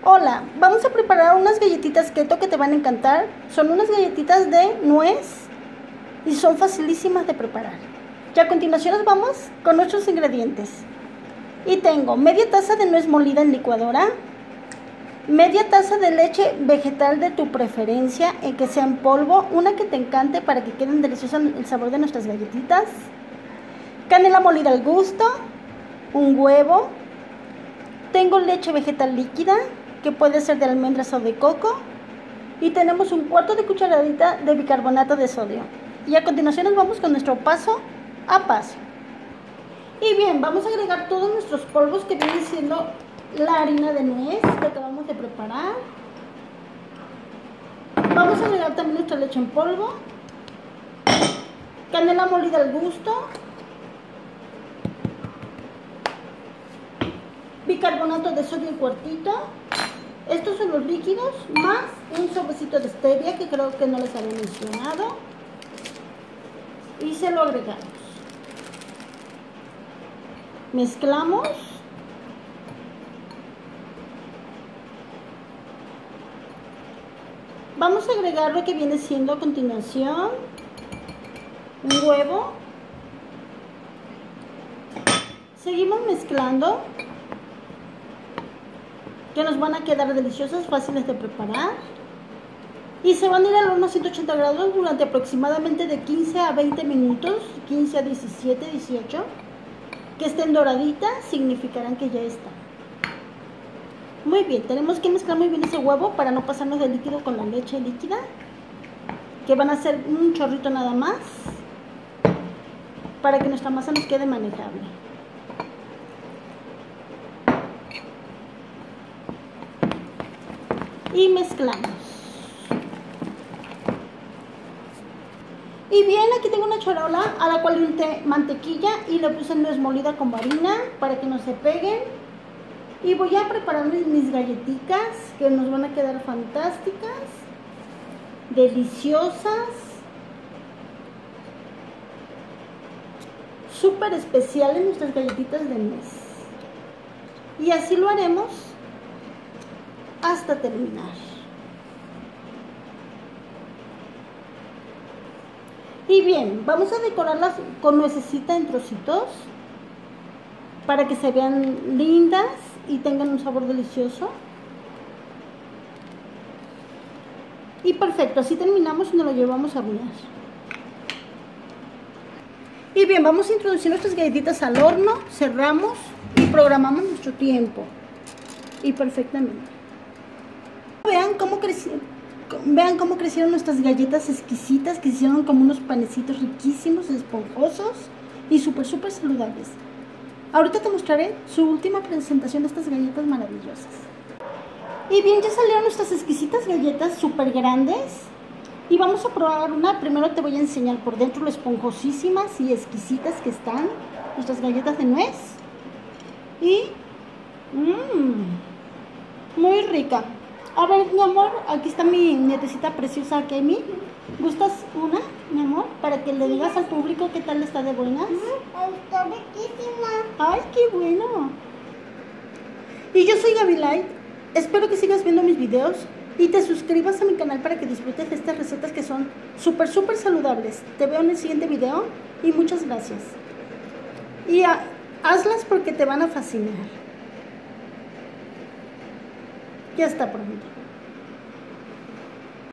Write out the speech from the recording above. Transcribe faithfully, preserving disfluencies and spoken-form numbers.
Hola, vamos a preparar unas galletitas keto que te van a encantar. Son unas galletitas de nuez y son facilísimas de preparar. Y a continuación nos vamos con nuestros ingredientes. Y tengo media taza de nuez molida en licuadora, media taza de leche vegetal de tu preferencia, en que sea en polvo, una que te encante para que queden deliciosas el sabor de nuestras galletitas, canela molida al gusto, un huevo, tengo leche vegetal líquida, que puede ser de almendras o de coco, y tenemos un cuarto de cucharadita de bicarbonato de sodio. Y a continuación nos vamos con nuestro paso a paso. Y bien, vamos a agregar todos nuestros polvos que vienen siendo la harina de nuez que acabamos de preparar. Vamos a agregar también nuestra leche en polvo, canela molida al gusto, bicarbonato de sodio en cuartito. Estos son los líquidos, más un sobrecito de stevia que creo que no les había mencionado. Y se lo agregamos. Mezclamos. Vamos a agregar lo que viene siendo a continuación un huevo. Seguimos mezclando, que nos van a quedar deliciosas, fáciles de preparar. Y se van a ir al horno a ciento ochenta grados durante aproximadamente de quince a veinte minutos, quince a diecisiete, dieciocho. Que estén doraditas significarán que ya están. Muy bien, tenemos que mezclar muy bien ese huevo para no pasarnos de líquido con la leche líquida, que van a ser un chorrito nada más, para que nuestra masa nos quede manejable. Y mezclamos. Y bien, aquí tengo una charola a la cual unté mantequilla y le puse nuez molida con harina para que no se peguen. Y voy a preparar mis galletitas que nos van a quedar fantásticas, deliciosas, súper especiales nuestras galletitas de nuez. Y así lo haremos hasta terminar. Y bien, vamos a decorarlas con nuececita en trocitos para que se vean lindas y tengan un sabor delicioso. Y perfecto, así terminamos y nos lo llevamos a hornear. Y bien, vamos a introducir nuestras galletitas al horno, cerramos y programamos nuestro tiempo. Y perfectamente. Vean cómo crecieron, vean cómo crecieron nuestras galletas exquisitas, que hicieron como unos panecitos riquísimos, esponjosos y súper, súper saludables. Ahorita te mostraré su última presentación de estas galletas maravillosas. Y bien, ya salieron nuestras exquisitas galletas súper grandes. Y vamos a probar una. Primero te voy a enseñar por dentro lo esponjosísimas y exquisitas que están nuestras galletas de nuez. Y mmm, muy rica. A ver, mi amor, aquí está mi nietecita preciosa, Kemi. ¿Gustas una, mi amor? Para que le digas al público qué tal está de buenas. Está riquísima. ¡Ay, qué bueno! Y yo soy Gaby Light. Espero que sigas viendo mis videos y te suscribas a mi canal para que disfrutes de estas recetas que son súper, súper saludables. Te veo en el siguiente video y muchas gracias. Y a, hazlas porque te van a fascinar. Ya está pronto.